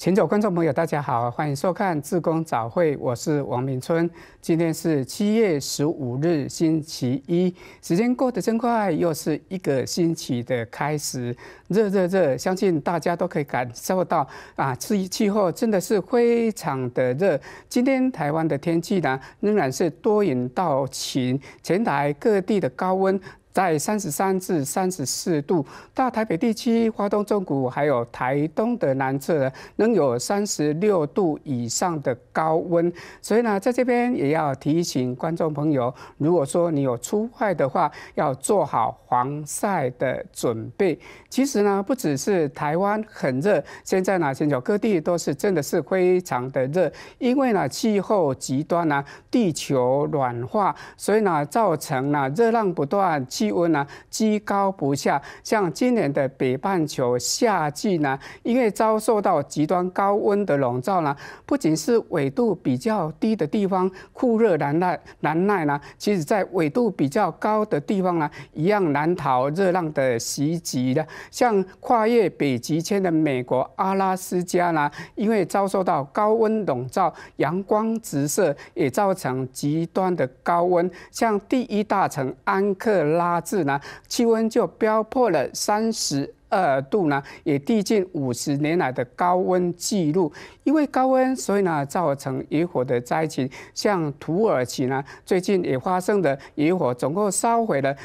前九观众朋友，大家好，欢迎收看志工早会，我是王明春。今天是7月15日，星期一，时间过得真快，又是一个星期的开始。热，相信大家都可以感受到啊，气候真的是非常的热。今天台湾的天气呢，仍然是多云到晴，全台各地的高温在33至34度，大台北地区、花东纵谷还有台东的南侧能有36度以上的高温。所以呢，在这边也要提醒观众朋友，如果说你有出外的话，要做好防晒的准备。其实呢，不只是台湾很热，现在呢，全球各地都是真的是非常的热，因为呢，气候极端呢，地球暖化，所以呢，造成呢热浪不断。气温呢居高不下，像今年的北半球夏季呢，因为遭受到极端高温的笼罩呢，不仅是纬度比较低的地方酷热难耐呢，其实在纬度比较高的地方呢，一样难逃热浪的袭击的。像跨越北极圈的美国阿拉斯加呢，因为遭受到高温笼罩，阳光直射也造成极端的高温。像第一大城安克拉治呢，气温就飙破了32度呢，也递进50年来的高温纪录。因为高温，所以呢，造成野火的灾情。像土耳其呢，最近也发生的野火，总共烧毁了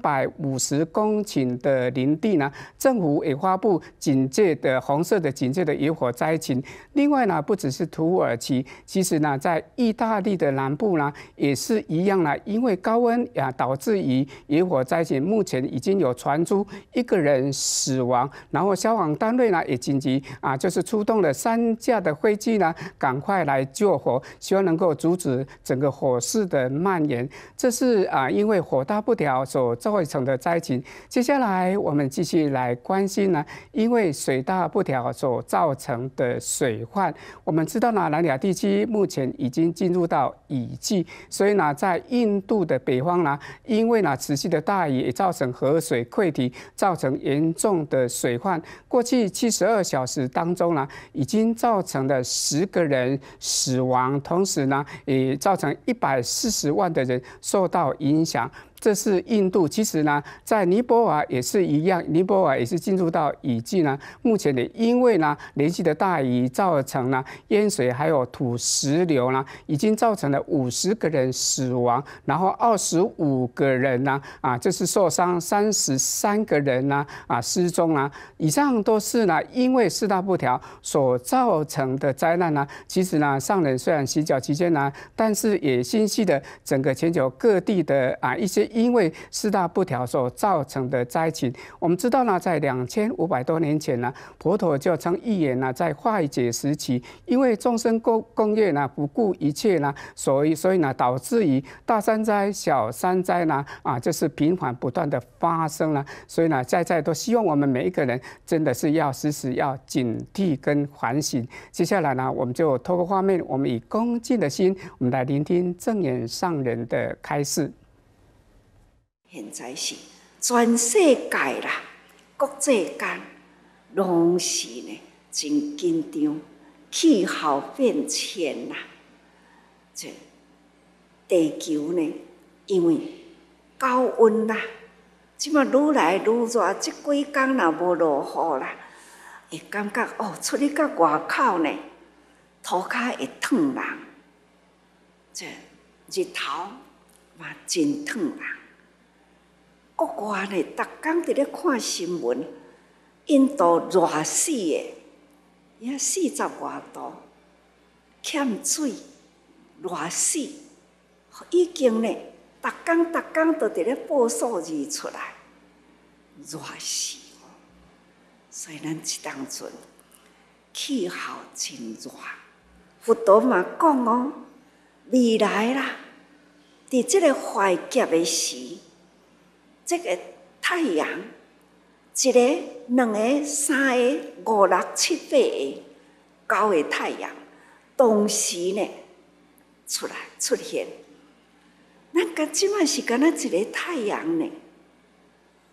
350公顷的林地呢。政府也发布红色的警戒的野火灾情。另外呢，不只是土耳其，其实呢，在意大利的南部呢，也是一样啦。因为高温导致于野火灾情，目前已经有传出1个人死亡，然后消防单位呢也紧急就是出动了3架的飞机呢，赶快来救火，希望能够阻止整个火势的蔓延。这是因为火大不调所造成的灾情。接下来我们继续来关心呢，因为水大不调所造成的水患。我们知道呢，南亚地区目前已经进入到雨季，所以呢，在印度的北方呢，因为呢持续的大雨也造成河水溃堤，造成严重的水患。过去72小时当中呢，已经造成了10个人死亡，同时呢，也造成140万的人受到影响。这是印度，其实呢，在尼泊尔也是一样，尼泊尔也是进入到雨季呢。目前也因为呢连续的大雨，造成了淹水还有土石流呢，已经造成了50个人死亡，然后25个人呢就是受伤，33个人呢失踪啊。以上都是呢因为四大不调所造成的灾难呢。其实呢，上人虽然洗脚期间呢，但是也心系的整个全球各地的一些因为四大不调所造成的灾情。我们知道呢，在2500多年前呢，佛陀就曾预言呢，在化解时期，因为众生共业呢不顾一切呢，所以呢导致于大山灾、小山灾呢就是频繁不断的发生了。所以呢，在都希望我们每一个人真的是要时要警惕跟反省。接下来呢，我们就透过画面，我们以恭敬的心，我们来聆听正言上人的开示。 现在是全世界啦，国际间拢是呢真紧张，气候变迁啦，这地球呢，因为高温啦，即马愈来愈热，即几天若无落雨啦，会感觉出去到外口呢，涂骹会烫人，这日头嘛真烫人。国外呢，逐工伫咧看新闻，印度热死的，也40外度，欠水，热死，已经呢，逐工都伫咧报数字出来，热死。所以咱即当阵气候真热，佛陀嘛讲未来啦，伫即个坏劫的时。这个太阳，一个、2个、3个、5、6、7、8个、9个太阳，同时呢出现。咱甲即摆是敢若一个太阳呢，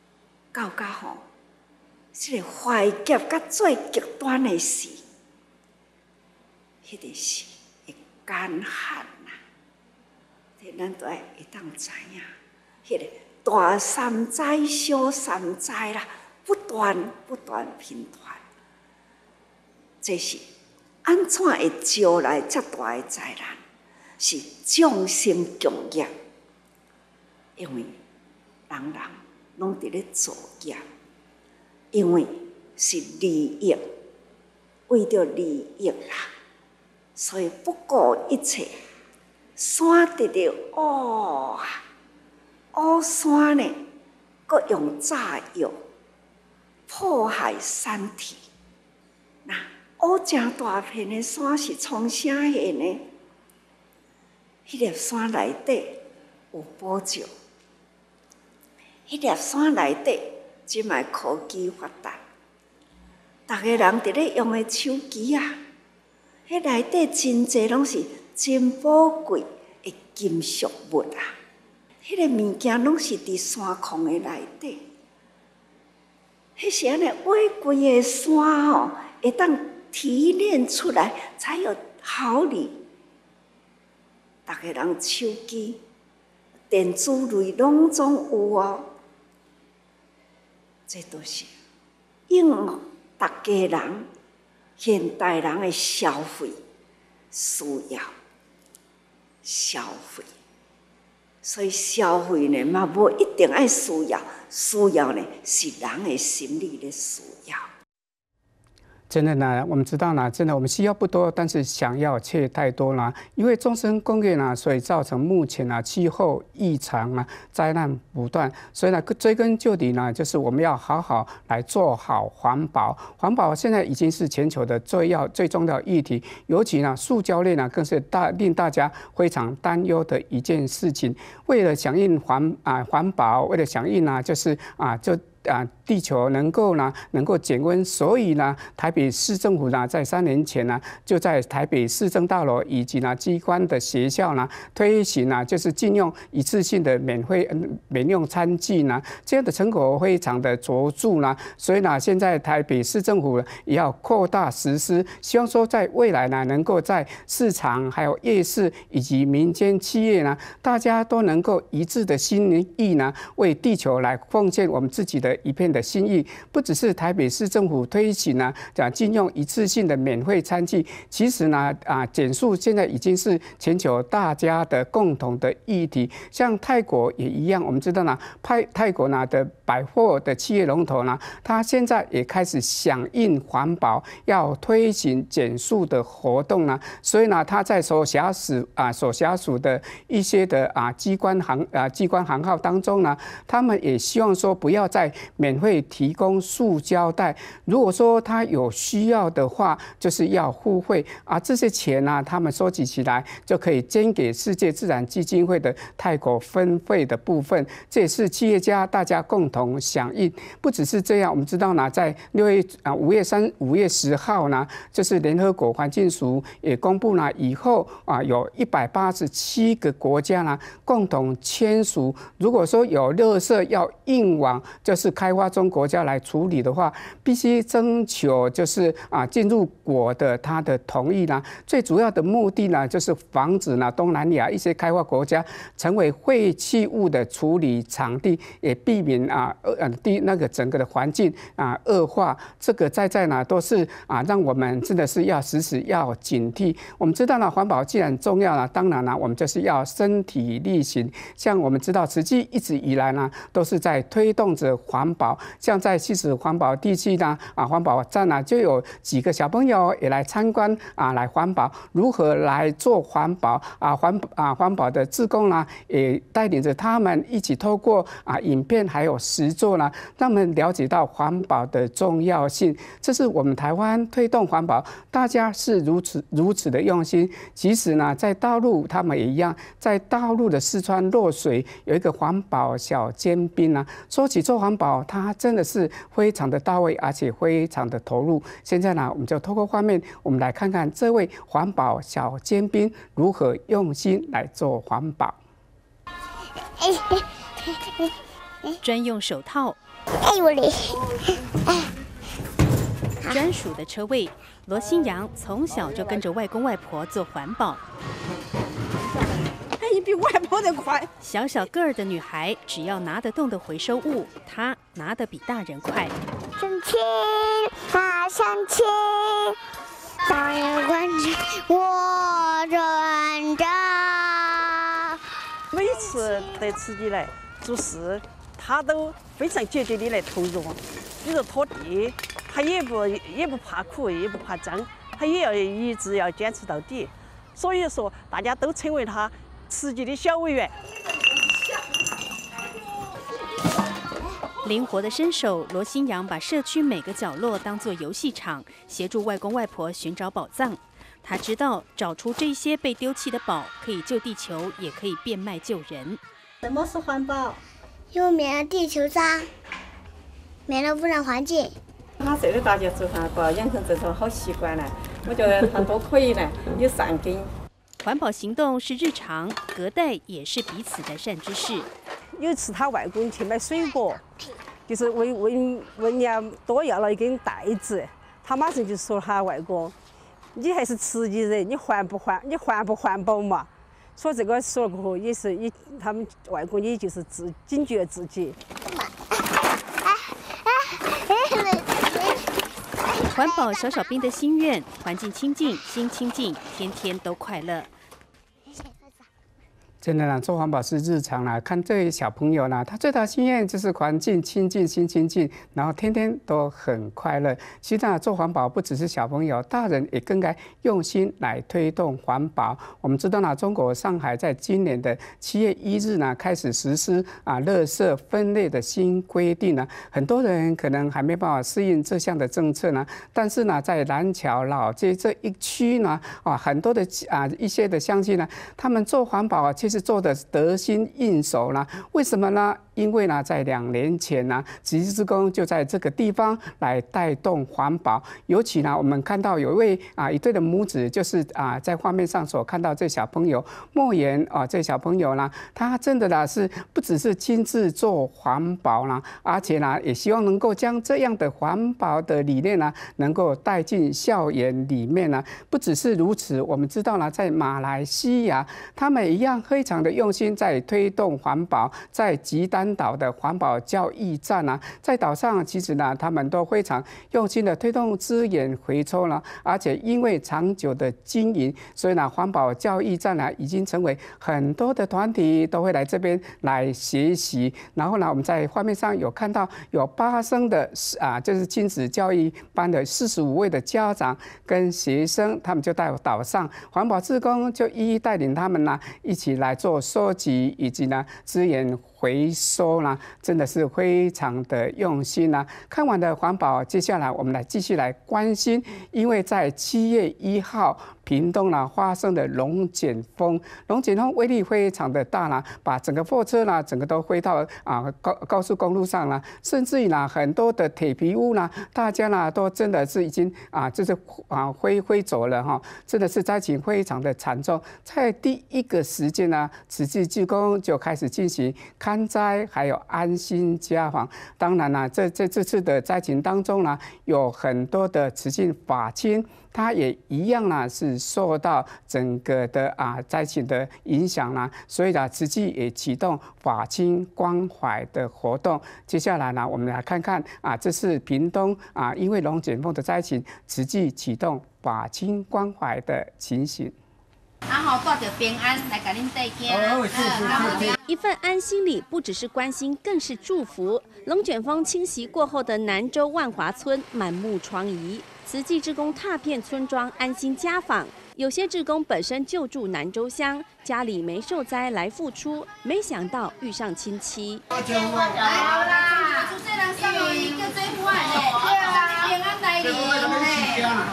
到这个坏劫甲最极端的时， 迄个是会干旱啦。咱都爱会当知影，迄个大山灾、小山灾啦，不断频传，这是安怎会招来遮大的灾难？是众生共业，因为人拢伫咧造业，因为是利益，为着利益啦，所以不顾一切。山直直乌乌山呢，阁用炸药破坏山体。那乌正大片的山是从啥下呢？迄粒山内底有宝石，迄粒山内底即卖科技发达，逐个人伫咧用的手机啊，迄内底真侪拢是真宝贵的金属物啊！迄个物件拢是伫山矿的内底，迄是安尼挖规个山哦，会当提炼出来才有毫厘。逐个人手机、电子类拢总有哦，这都是应逐家人、现代人的消费需要。消费，所以消费呢嘛，无一定爱需要，需要呢是人的心理的需要。 真的呢，我们知道呢，真的我们需要不多，但是想要却太多了。因为众生工业呢，所以造成目前呢气候异常啊，灾难不断。所以呢，追根究底呢，就是我们要好好来做好环保。环保现在已经是全球的最重要议题，尤其呢，塑胶类呢更是令大家非常担忧的一件事情。为了响应环保，为了响应呢，就是地球能够减温，所以呢，台北市政府呢，在3年前呢，就在台北市政大楼以及呢机关的学校呢，推行呢就是禁用一次性的免用餐具呢，这样的成果非常的卓著呢，所以呢，现在台北市政府也要扩大实施，希望说在未来呢，能够在市场、还有夜市以及民间企业呢，大家都能够一致的心意呢，为地球来奉献我们自己的一片的心意。不只是台北市政府推行呢，禁用一次性的免费餐具，其实呢，减塑现在已经是全球大家的共同的议题。像泰国也一样，我们知道呢，泰国呢的百货的企业龙头呢，它现在也开始响应环保，要推行减塑的活动呢，所以呢，它在所辖属的一些的机关行号当中呢，他们也希望说不要再免费提供塑胶袋，如果说他有需要的话，就是要付费这些钱呢，他们收集起来就可以捐给世界自然基金会的泰国分会的部分，这也是企业家大家共同响应。不只是这样，我们知道呢，在5月10号呢，就是联合国环境署也公布了以后有187个国家呢共同签署，如果说有垃圾要运往就是开发中国家来处理的话，必须征求就是进入国的他的同意呢。最主要的目的呢，就是防止呢东南亚一些开发国家成为废弃物的处理场地，也避免整个的环境恶化。这个在呢都是让我们真的是要时要警惕。我们知道呢，环保既然重要了，当然呢我们就是要身体力行。像我们知道，慈济一直以来呢都是在推动着环保，像在西子环保地区呢环保站呢就有几个小朋友也来参观来环保，如何来做环保环保的志工呢也带领着他们一起透过影片还有实作呢，让他们了解到环保的重要性。这是我们台湾推动环保，大家是如此的用心。其实呢，在大陆他们也一样，在大陆的四川落水有一个环保小尖兵呢。说起做环保，它真的是非常的到位，而且非常的投入。现在呢，我们就透过画面，我们来看看这位环保小尖兵如何用心来做环保。 专用手套， 专属的车位。罗新阳从小就跟着外公外婆做环保。 你比外婆的快。 小小个儿的女孩，只要拿得动的回收物，她拿得比大人快。 相亲啊，相亲，大人关心我认真。 每次带司机来做事，他都非常积极的来投入。比如拖地，他也不怕苦，也不怕脏，他也要一直要坚持到底。所以说，大家都称为他司机的小委员。 灵活的身手，罗新阳把社区每个角落当作游戏场，协助外公外婆寻找宝藏。他知道找出这些被丢弃的宝，可以救地球，也可以变卖救人。 什么是环保？ 又免了地球脏，免了污染环境。 他这个大家做环保，养成这种好习惯呢，我觉得他都可以呢，有善根。 环保行动是日常，隔代也是彼此的善知识。 有一次他外公去买水果，就是问人家多要了一根袋子，他马上就说他外公，你还是慈济人，你环不环保嘛？说这个说过后，也是他们外公也就是警觉自己。 环保小小兵的心愿，环境清净，心清净，天天都快乐。 真的啦，做环保是日常啦。看这些小朋友啦，他最大的心愿就是环境清净、心清净，然后天天都很快乐。其实啊，做环保不只是小朋友，大人也更该用心来推动环保。我们知道呢，中国上海在今年的7月1日呢，开始实施垃圾分类的新规定呢。很多人可能还没办法适应这项的政策呢，但是呢，在南桥老街这一区呢，很多的一些的乡亲呢，他们做环保其实做的得心应手啦。为什么呢？因为呢，在2年前呢，慈济志工就在这个地方来带动环保。尤其呢，我们看到有一对的母子，就是在画面上所看到这小朋友莫言这小朋友呢，他真的呢是不只是亲自做环保啦，而且呢也希望能够将这样的环保的理念呢，能够带进校园里面呢。不只是如此，我们知道呢，在马来西亚，他们一样非常的用心在推动环保，在吉丹岛的环保教育站啊，在岛上其实呢，他们都非常用心的推动资源回收了，而且因为长久的经营，所以呢，环保教育站呢，已经成为很多的团体都会来这边来学习。然后呢，我们在画面上有看到有8声的就是亲子教育班的45位的家长跟学生，他们就到岛上，环保志工就一一带领他们呢，一起来做收集以及呢资源回收啦，真的是非常的用心啦。看完的环保，接下来我们来继续来关心，因为在7月1号。屏东呢发生的龙卷风，龙卷风威力非常的大啦，把整个货车呢整个都飞到高速公路上了，甚至于呢很多的铁皮屋呢，大家呢都真的是已经就是飞走了哈，真的是灾情非常的惨重。在第一个时间呢，慈济志工就开始进行勘灾，还有安心家访。当然呢，这次的灾情当中呢，有很多的慈济法亲。它也一样呢，是受到整个的灾情的影响啦，所以呢，慈济也启动法亲关怀的活动。接下来呢，我们来看看这是屏东因为龙卷风的灾情，慈济启动法亲关怀的情形。 带着平安来给您带惊。 一份安心里不只是关心，更是祝福。龙卷风侵袭过后的南州万华村满目疮痍，慈济志工踏遍村庄安心家访。有些志工本身就住南州乡，家里没受灾来付出，没想到遇上亲戚。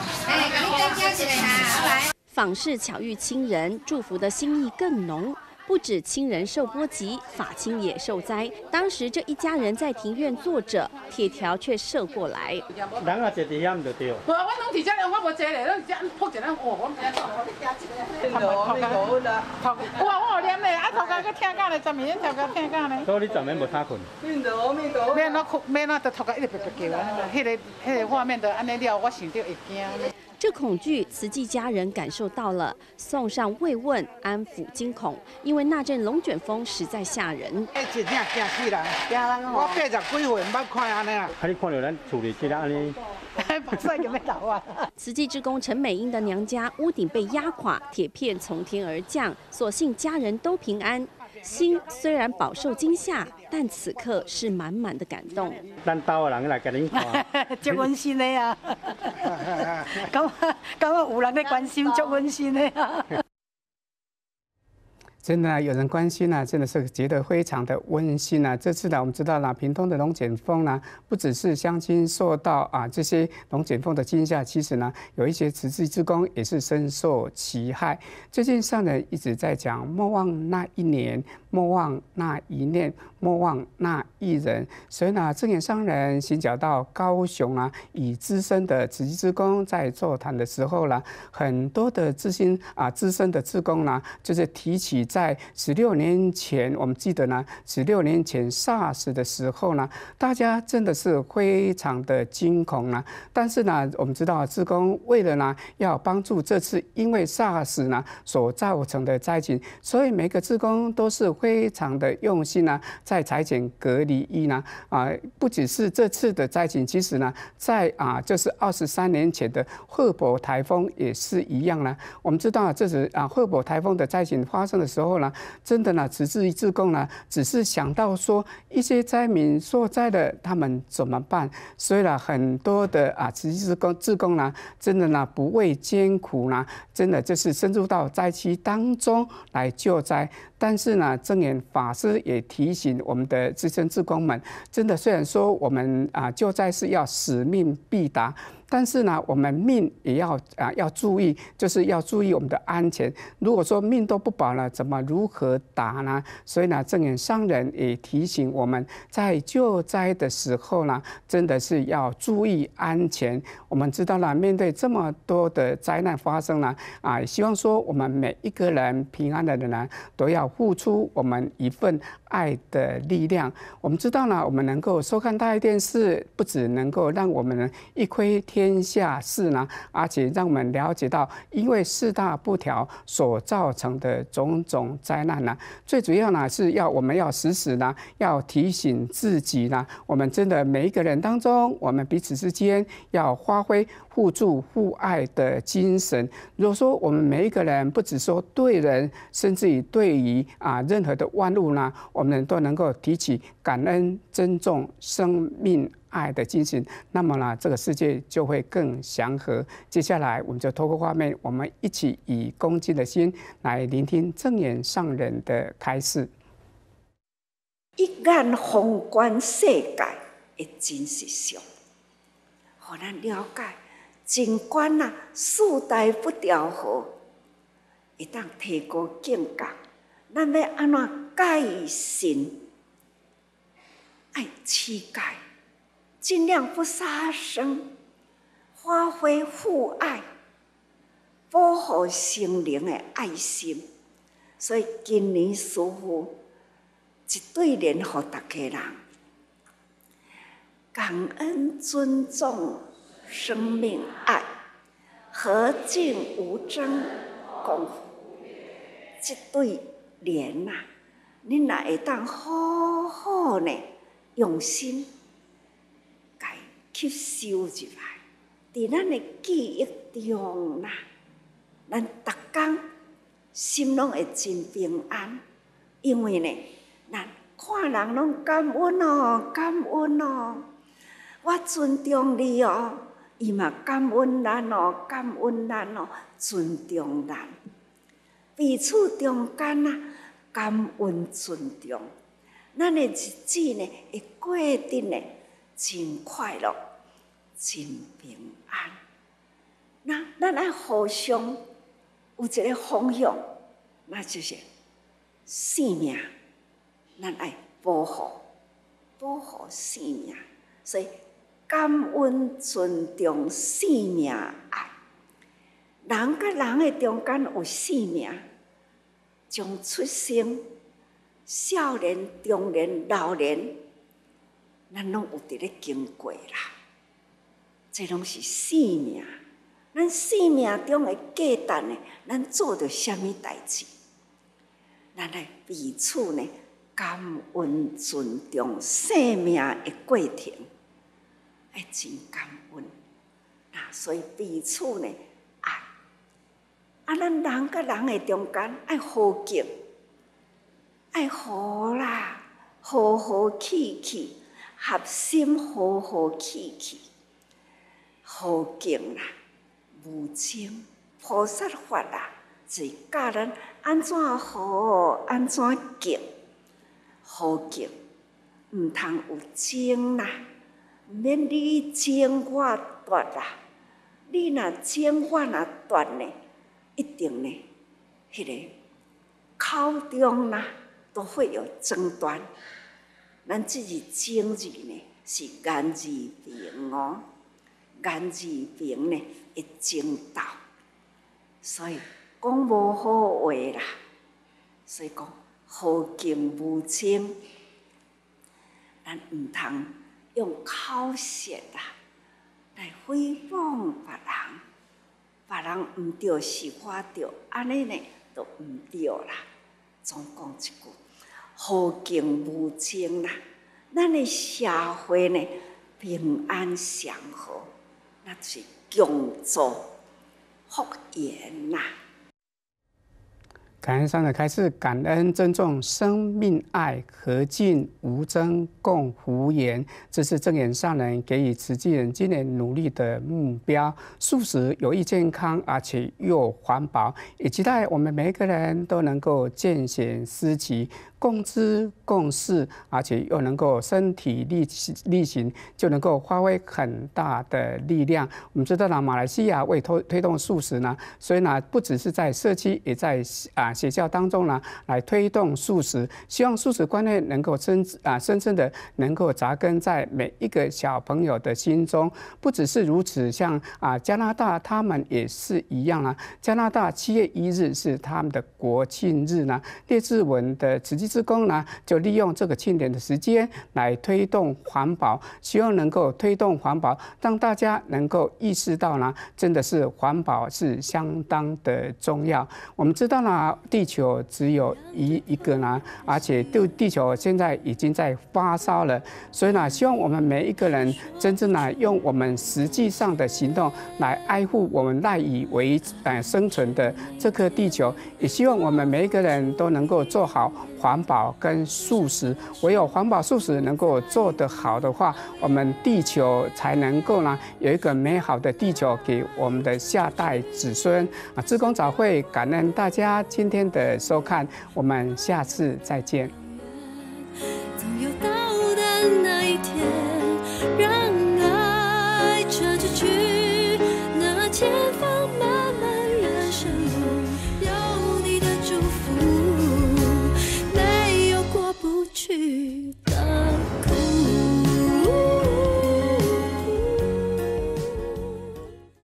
访视巧遇亲人，祝福的心意更浓。 不止亲人受波及，法亲也受灾。当时这一家人在庭院坐着，铁条却射过来。 人啊，坐伫遐唔就对。 我拢伫遮咧，我无坐咧，咱只扑一咱哦，我唔知做，我哋加一个。哇，我念咧，啊，头家个听讲咧，昨暝头家听讲咧。 所以你昨暝无他困。 免那得头家一直白叫啊，迄个画面的安尼了，我想到会惊。 这恐惧，慈济家人感受到了，送上慰问，安抚惊恐，因为那阵龙卷风实在吓人。 真正惊死人，我80几岁唔捌看安尼啊！ 啊，你看到咱厝里这安尼？ 目屎就要流啊！ 慈济志工陈美英的娘家屋顶被压垮，铁片从天而降，所幸家人都平安。心虽然饱受惊吓，但此刻是满满的感动。 咱岛的人来给恁看， 足温馨的呀！感觉有人在关心，足温馨的呀！ 真的有人关心真的是觉得非常的温馨这次呢，我们知道了屏东的龙卷风呢，不只是乡亲受到这些龙卷风的惊吓，其实呢，有一些慈济志工也是深受其害。最近上人一直在讲莫忘那一年，莫忘那一念，莫忘那一人。所以呢，正言上人行脚到高雄以资深的慈济志工在座谈的时候呢，很多的资深的志工呢，就是提起。在16年前，我们记得呢，16年前 SARS 的时候呢，大家真的是非常的惊恐但是呢，我们知道志工为了呢要帮助这次因为 SARS 呢所造成的灾情，所以每个志工都是非常的用心在裁剪隔离衣不只是这次的灾情，其实呢，在就是23年前的赫伯台风也是一样我们知道这是赫伯台风的灾情发生的时候。真的呢，慈济志工呢，只是想到说一些灾民受灾的，他们怎么办？所以呢，很多的慈济志工呢，真的呢不畏艰苦真的就是深入到灾区当中来救灾。但是呢，正言法师也提醒我们的资深志工们，真的虽然说我们救灾是要使命必达。但是呢，我们命也要注意，就是要注意我们的安全。如果说命都不保了，如何打呢？所以呢，正言上人也提醒我们，在救灾的时候呢，真的是要注意安全。我们知道了，面对这么多的灾难发生希望说我们每一个人平安的人呢，都要付出我们一份爱的力量。我们知道呢，我们能够收看大爱电视，不只能够让我们一窥天下事而且让我们了解到，因为四大不调所造成的种种灾难最主要是我们要时时要提醒自己我们真的每一个人当中，我们彼此之间要发挥互助互爱的精神。如果说我们每一个人不只说对人，甚至于对于任何的万物我们都能够提起感恩、尊重生命爱的精神，那么这个世界就会更祥和。接下来，我们就透过画面，我们一起以恭敬的心来聆听正言上人的开示。 一眼宏观世界的真实相，让咱了解，尽管四大不调和，会当提高境界。咱要安怎改善？爱乞丐。尽量不杀生，发挥父爱，保护生灵的爱心。所以今年师父一对联给大家人：感恩、尊重、生命爱，和敬无争，共福。这对联恁若会当好好呢用心。吸收入来，伫咱的记忆中咱逐工心拢会真平安，因为呢，咱看人拢感恩哦，感恩哦，我尊重你哦，伊嘛感恩咱哦，感恩咱哦，尊重咱，彼此中间感恩尊重，咱的日子呢会过得呢真快乐。真平安，咱爱互相有一个方向，那就是生命，咱爱保护生命，所以感恩、尊重生命爱。人甲人的中间有生命，从出生、少年、中年、老年，咱拢有伫咧经过啦。这拢是生命，咱生命中的价值呢，咱做着什么代志？咱来彼此呢，感恩、尊重生命的过程，爱真感恩。所以彼此呢爱，咱人甲人的中间爱和敬，爱和啦，和和气气，合心和和气气，和敬啦，无争。菩萨法啦，是教咱安怎和，安怎敬。和敬，毋通有争啦，免你争我夺啦。你若争我若夺呢，一定呢，迄个口中啦都会有争端。咱这字争字呢是言字平哦，言字平呢会争斗，所以讲无好话啦。所以讲。和敬无争，咱毋通用口舌啦来诽谤别人，别人毋对是我对，安尼呢就毋对啦。总讲一句，和敬无争啦，咱的社会呢平安祥和，那是共祝福缘啦。 感恩上的开示，感恩尊重生命爱和敬无争共福缘，这是正言上人给予慈济人今年努力的目标。素食有益健康，而且又环保，也期待我们每一个人都能够见贤思齐，共知共事，而且又能够身体力行，就能够发挥很大的力量。我们知道呢，马来西亚为推动素食呢，所以呢，不只是在社区，也在学校当中呢，来推动素食，希望素食观念能够深深的能够扎根在每一个小朋友的心中。不只是如此，像加拿大他们也是一样啊。加拿大7月1日是他们的国庆日呢，列治文的慈济志工呢，就利用这个庆典的时间来推动环保，希望能够推动环保，让大家能够意识到呢，真的是环保是相当的重要。我们知道呢，地球只有一个呢，而且地球现在已经在发烧了，所以呢，希望我们每一个人真正呢，用我们实际上的行动来爱护我们赖以为生存的这颗地球，也希望我们每一个人都能够做好环保跟素食。唯有环保素食能够做得好的话，我们地球才能够呢，有一个美好的地球给我们的下代子孙志工早会感恩大家今天的收看，我们下次再见。